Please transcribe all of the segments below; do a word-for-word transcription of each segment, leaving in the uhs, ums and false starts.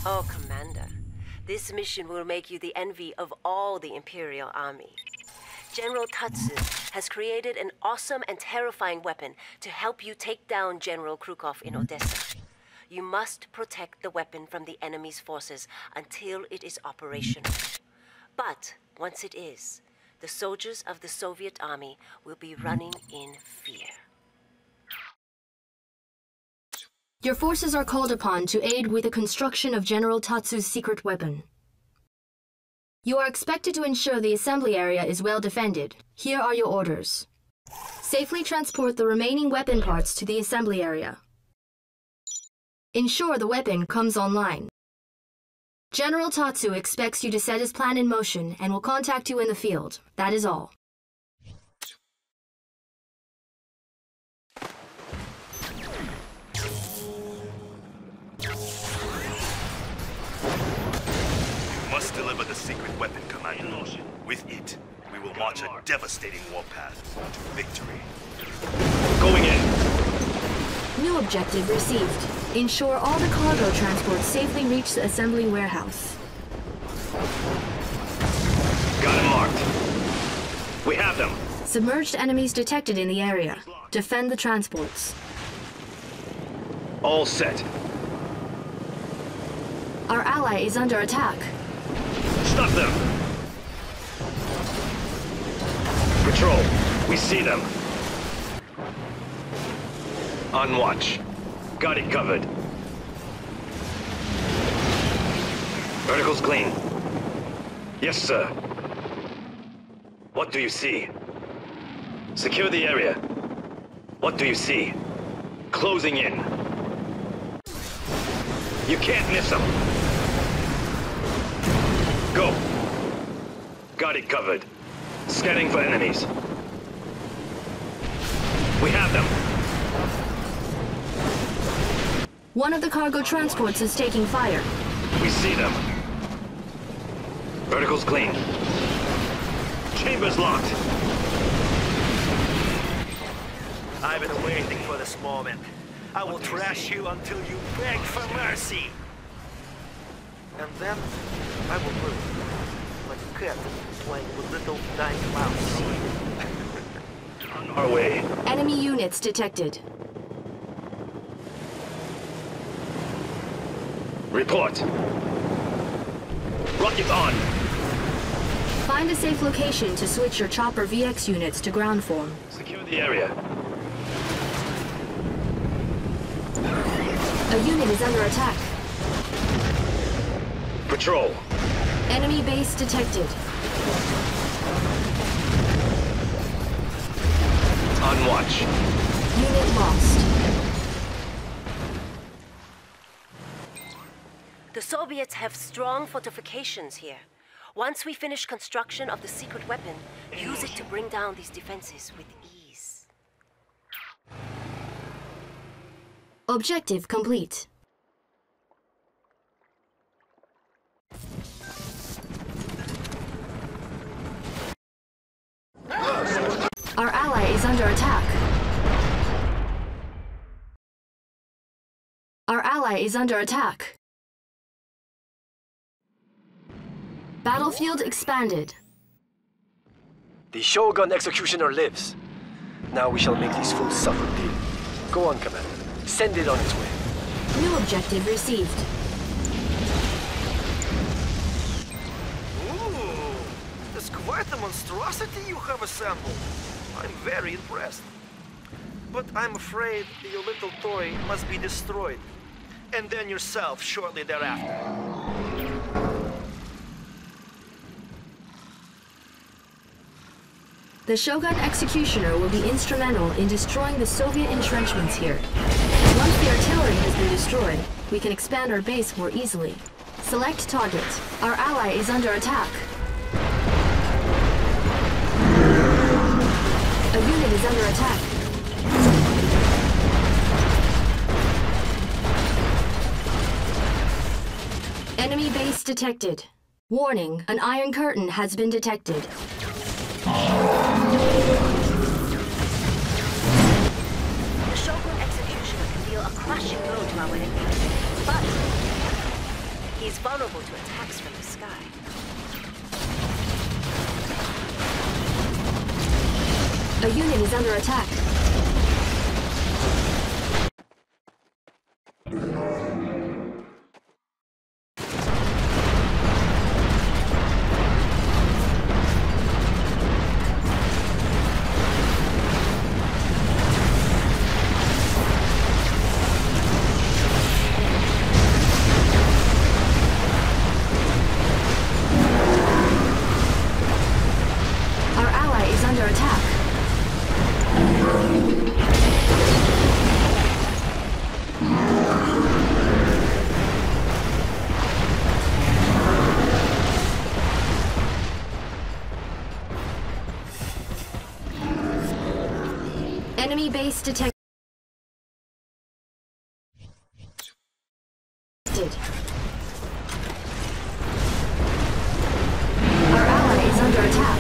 Oh, Commander. This mission will make you the envy of all the Imperial Army. General Tatsu has created an awesome and terrifying weapon to help you take down General Krukov in Odessa. You must protect the weapon from the enemy's forces until it is operational. But once it is, the soldiers of the Soviet army will be running in fear. Your forces are called upon to aid with the construction of General Tatsu's secret weapon. You are expected to ensure the assembly area is well defended. Here are your orders. Safely transport the remaining weapon parts to the assembly area. Ensure the weapon comes online. General Tatsu expects you to set his plan in motion and will contact you in the field. That is all. We must deliver the secret weapon, Commander. With it, we will march a devastating warpath to victory. Going in. New objective received. Ensure all the cargo transports safely reach the assembly warehouse. Got him marked. We have them. Submerged enemies detected in the area. Defend the transports. All set. Our ally is under attack. Stop them! Patrol, we see them. On watch. Got it covered. Vertical's clean. Yes, sir. What do you see? Secure the area. What do you see? Closing in. You can't miss them. Go. Got it covered. Scanning for enemies. We have them. One of the cargo transports is taking fire. We see them. Vertical's clean. Chamber's locked. I've been waiting for this moment. I will trash you until you beg for mercy. And then I will move like a cat playing with little tiny mouse. On our way. Enemy units detected. Report. Rockets on. Find a safe location to switch your chopper V X units to ground form. Secure the area. A unit is under attack. Patrol. Enemy base detected. On watch. Unit lost. The Soviets have strong fortifications here. Once we finish construction of the secret weapon, use it to bring down these defenses with ease. Objective complete. Our ally is under attack. Our ally is under attack. Battlefield expanded. The Shogun Executioner lives. Now we shall make these fools suffer deep. Go on, Commander. Send it on its way. New objective received. Ooh, that's quite a monstrosity you have assembled. I'm very impressed. But I'm afraid your little toy must be destroyed. And then yourself shortly thereafter. The Shogun Executioner will be instrumental in destroying the Soviet entrenchments here. Once the artillery has been destroyed, we can expand our base more easily. Select target. Our ally is under attack. A unit is under attack. Enemy base detected. Warning, an iron curtain has been detected. The Shogun Executioner can deal a crushing blow to our enemies, but He's vulnerable to attacks from the sky. A unit is under attack. Enemy base detected. Our ally is under attack.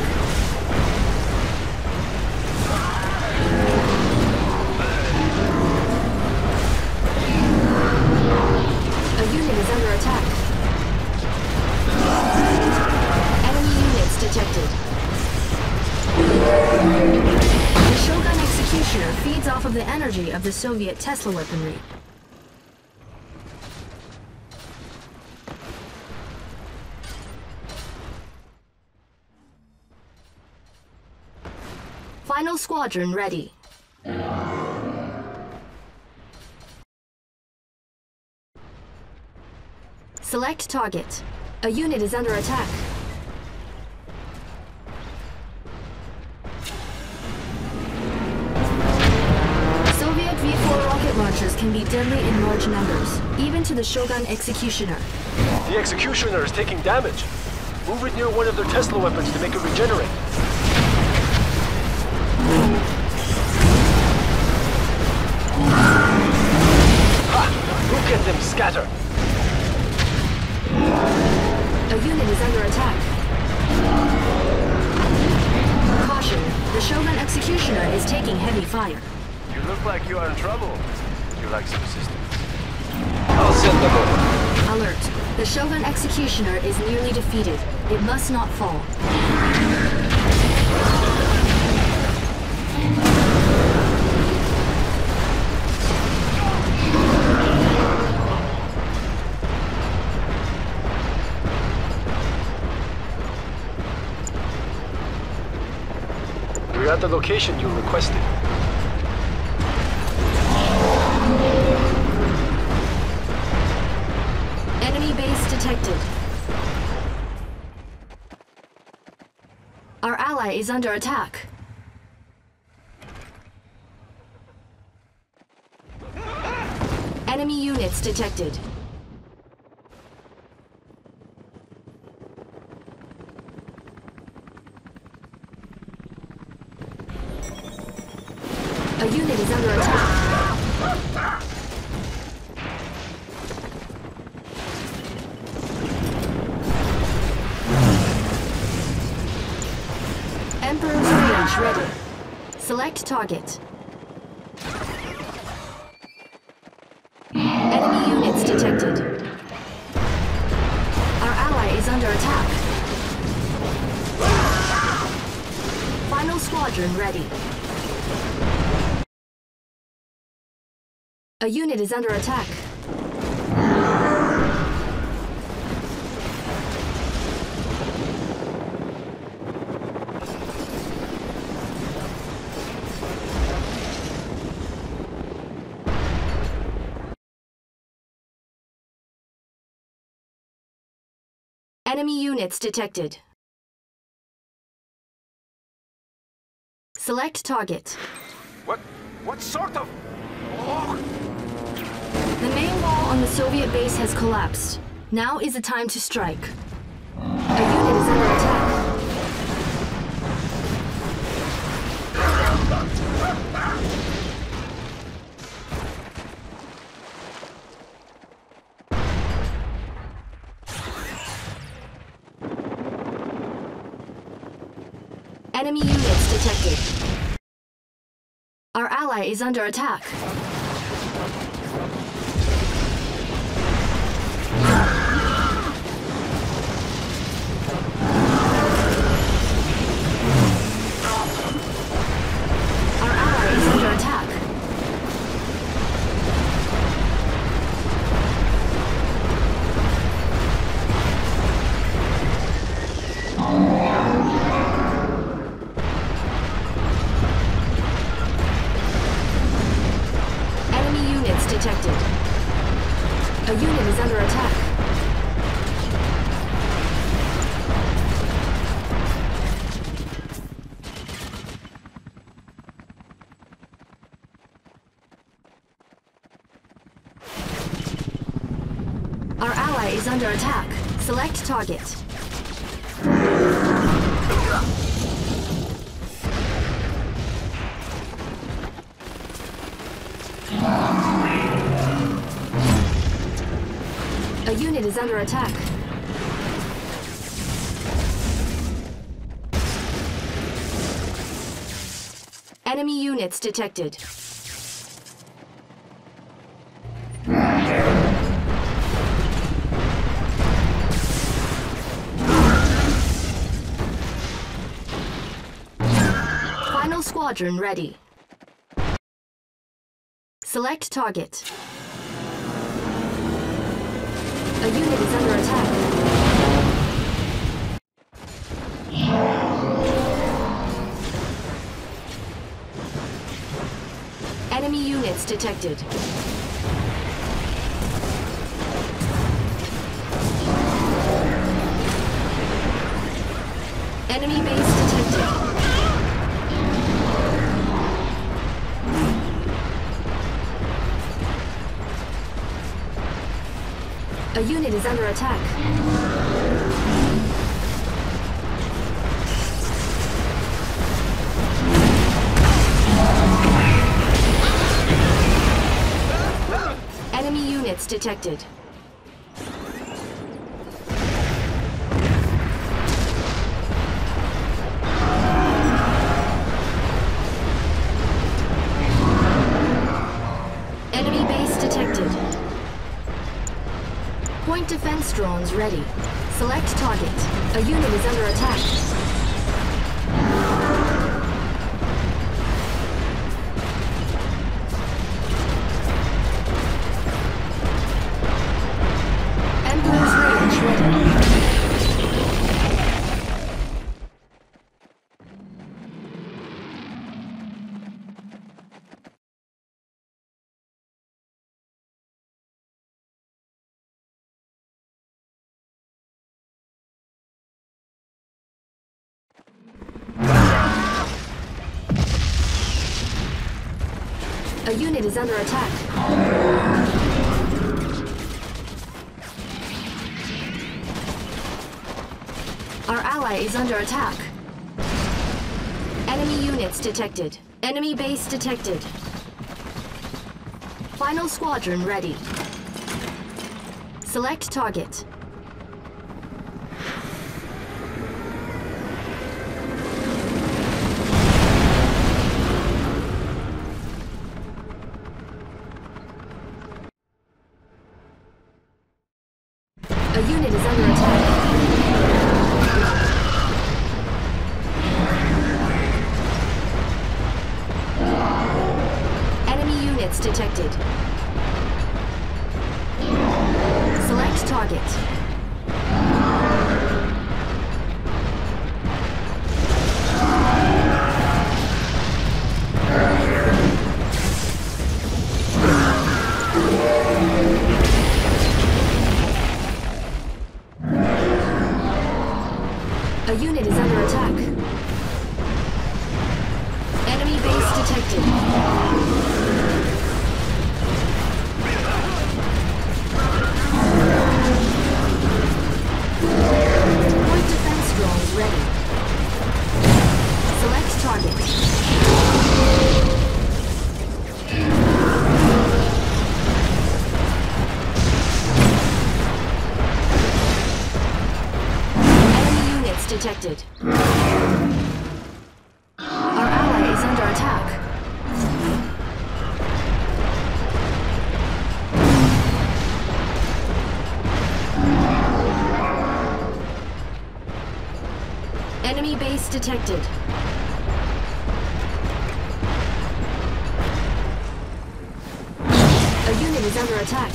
A unit is under attack. Enemy units detected. The Shogun Executioner feeds off of the energy of the Soviet Tesla weaponry. Final squadron ready. Select target. A unit is under attack. Soviet V four rocket launchers can be deadly in large numbers, even to the Shogun Executioner. The Executioner is taking damage. Move it near one of their Tesla weapons to make it regenerate. Ha! Look at them scatter! A unit is under attack. Caution, the Shogun Executioner is taking heavy fire. You look like you are in trouble. You like some assistance? I'll send them over. Alert, the Shogun Executioner is nearly defeated. It must not fall. We're at the location you requested. Enemy base detected. Our ally is under attack. Enemy units detected. A unit is under attack. Emperor's range ready. Select target. Enemy units detected. Our ally is under attack. Final squadron ready. A unit is under attack. Enemy units detected. Select target. What? What sort of... Oh. The main wall on the Soviet base has collapsed. Now is the time to strike. A unit is under attack. Enemy units detected. Our ally is under attack. A unit is under attack. Our ally is under attack. Select target. A unit is under attack. Enemy units detected. Final squadron ready. Select target. A unit is under attack. Enemy units detected. Enemy base detected. A unit is under attack. Enemy units detected. Enemy base detected. Point defense drones ready. Select target. A unit is under attack. Emperor's range ready. A unit is under attack. Our ally is under attack. Enemy units detected. Enemy base detected. Final squadron ready. Select target. A unit is under attack. Enemy units detected. Select target. A unit is under attack. Enemy base detected. Point defense drones ready. Select target. Detected. Our ally is under attack. Enemy base detected. A unit is under attack.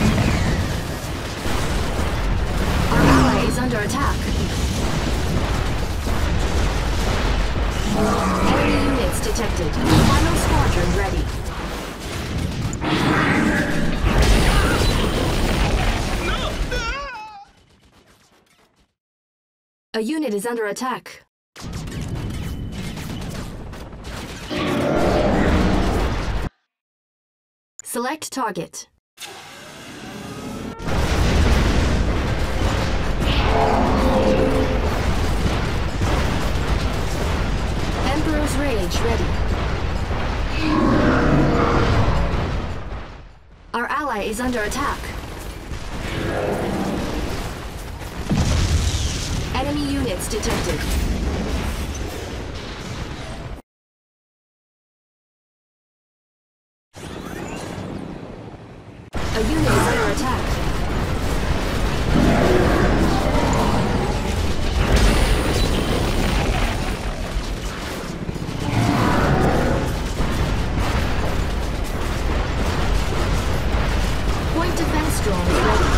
Under attack. detected. Final squadron ready. A unit is under attack. Select target. Emperor's Rage ready. Our ally is under attack. Enemy units detected. A unit is under attack. Point defense drone ready.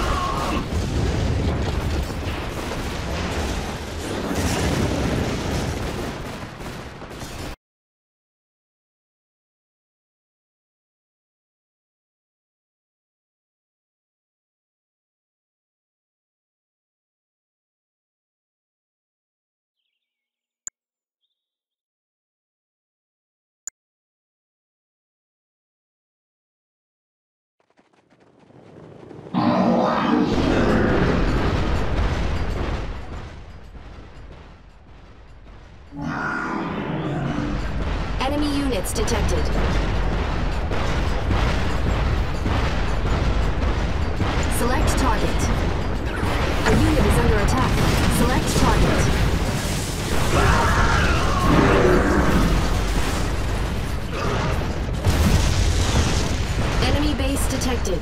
Enemy units detected. Select target. A unit is under attack. Select target. Enemy base detected.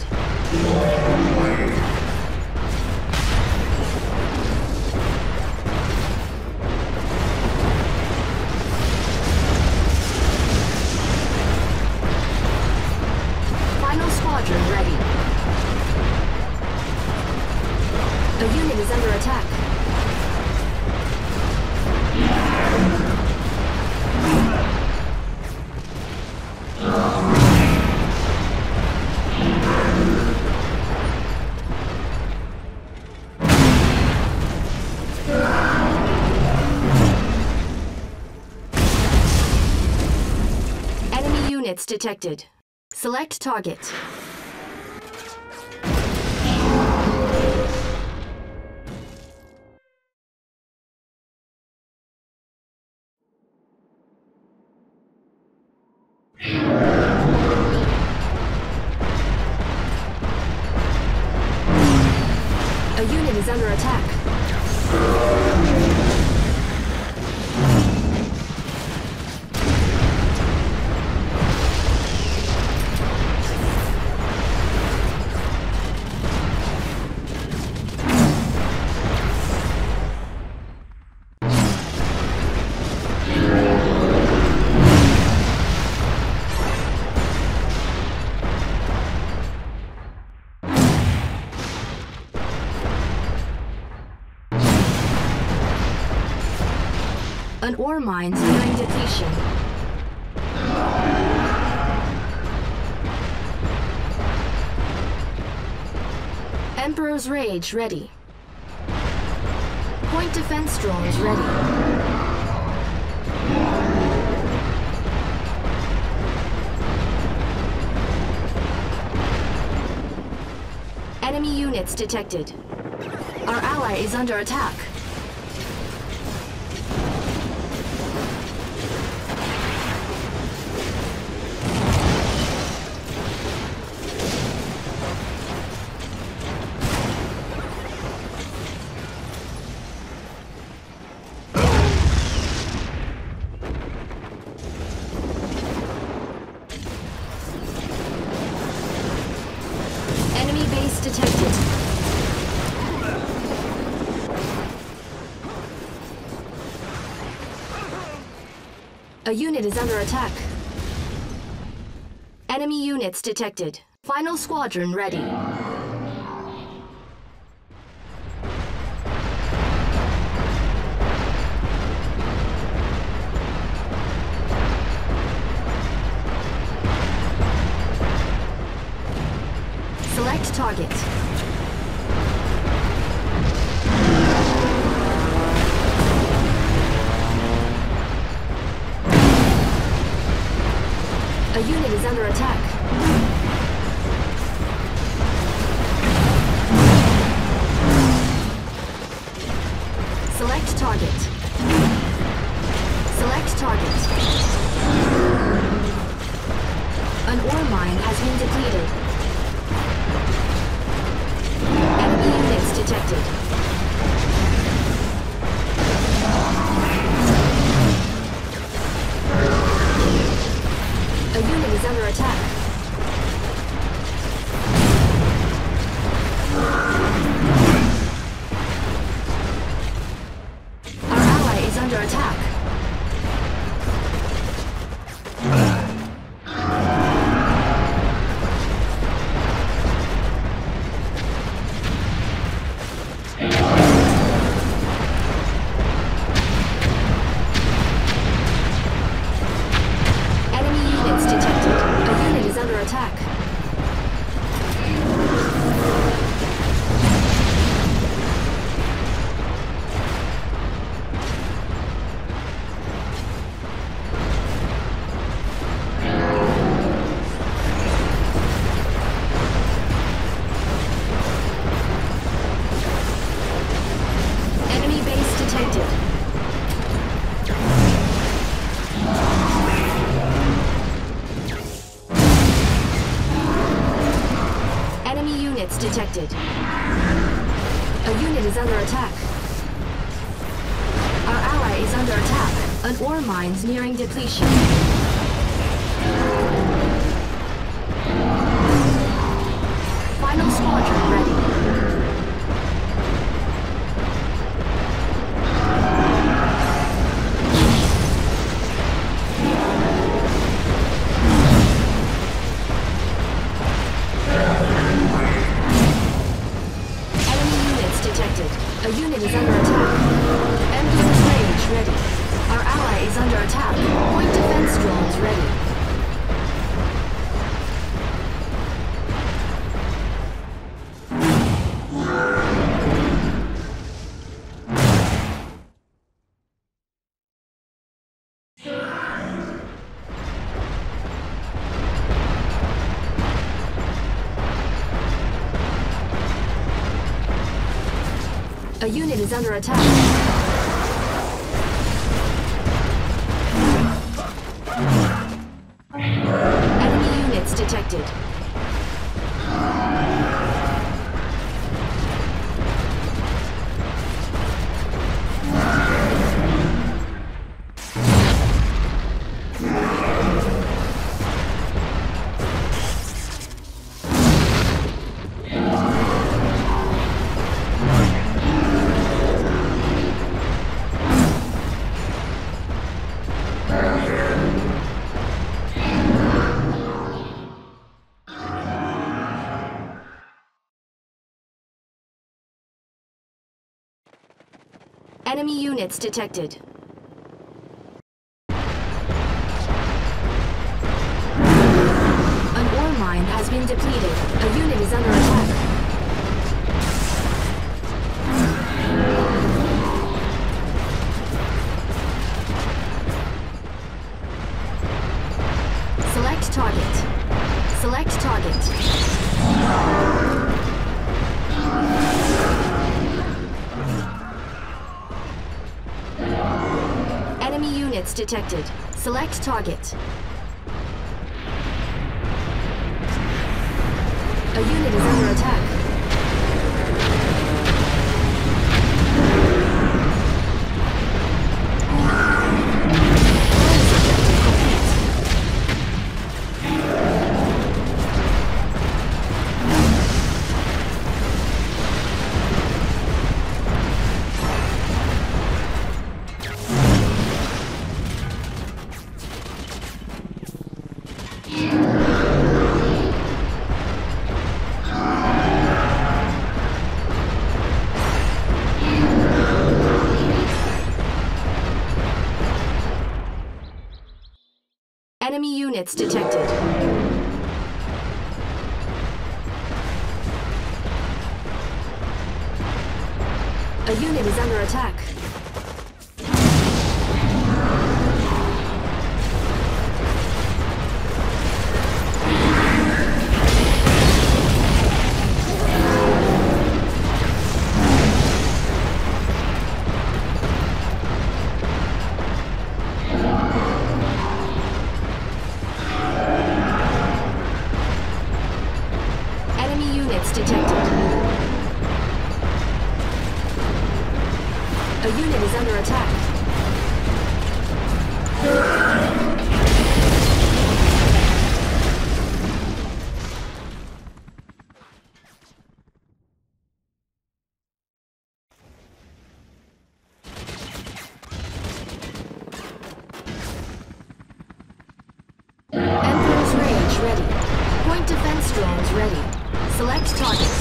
Final squadron ready. A unit is under attack. Enemy units detected. Select target. A unit is under attack. An ore mine's nearing depletion. Emperor's Rage ready. Point defense drones ready. Enemy units detected. Our ally is under attack. Enemy base detected. A unit is under attack. Enemy units detected. Final squadron ready. Select target. Select target. An ore mine has been depleted. Enemy units detected. A unit is under attack. Our ally is under attack. Detected. A unit is under attack. Our ally is under attack. An ore mine's nearing depletion. Final squadron ready. A unit is under attack. Emperor's Rage ready. Our ally is under attack. Point defense drones ready. A unit is under attack. Enemy units detected. Enemy units detected. An ore mine has been depleted. A unit is under attack. Select target. Select target. Enemy units detected. Select target. A unit is under attack. Enemy units detected. A unit is under attack. A unit is under attack. Emperor's Rage ready. Point defense drones ready. Select target.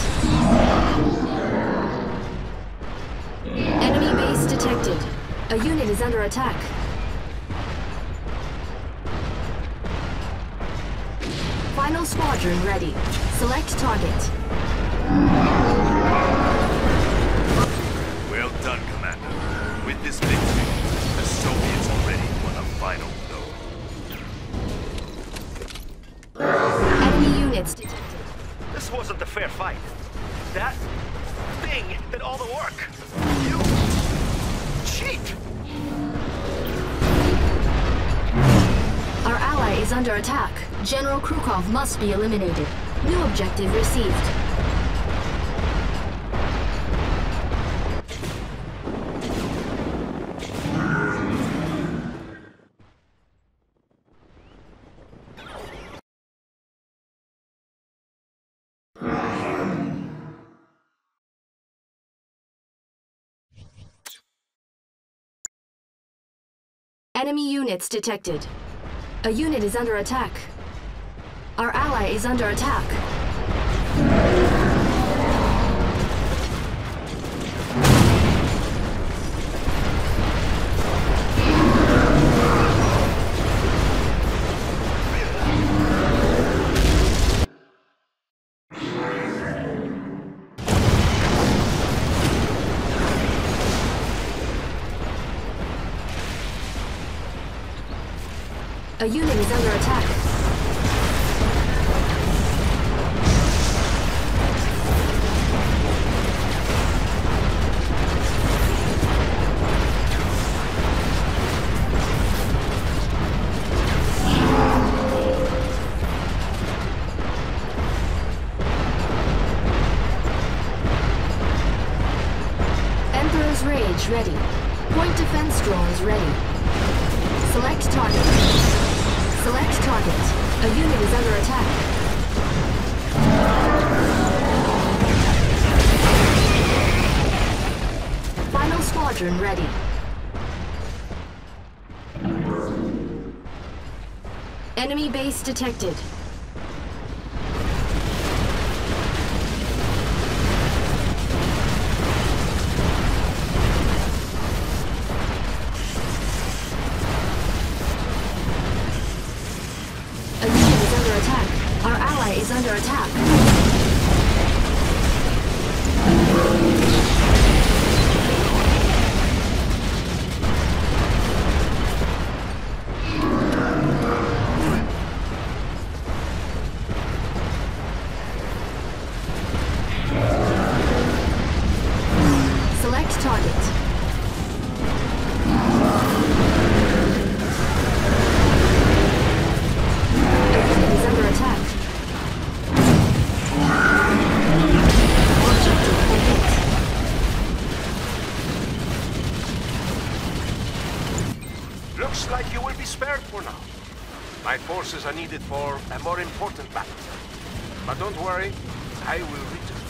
Enemy base detected. A unit is under attack. Final squadron ready. Select target. Well done, Commander. With this victory, the Soviets already won a final blow. Enemy units detected. This wasn't a fair fight. That thing did all the work. You cheat! Our ally is under attack. General Krukov must be eliminated. New objective received. Enemy units detected. A unit is under attack. Our ally is under attack. A unit is under attack. Emperor's Rage ready. Point defense drones ready. Select target. Select target. A unit is under attack. Final squadron ready. Enemy base detected. Is under attack. Select target. A unit is under attack. Looks like you will be spared for now. My forces are needed for a more important battle. But don't worry, I will return.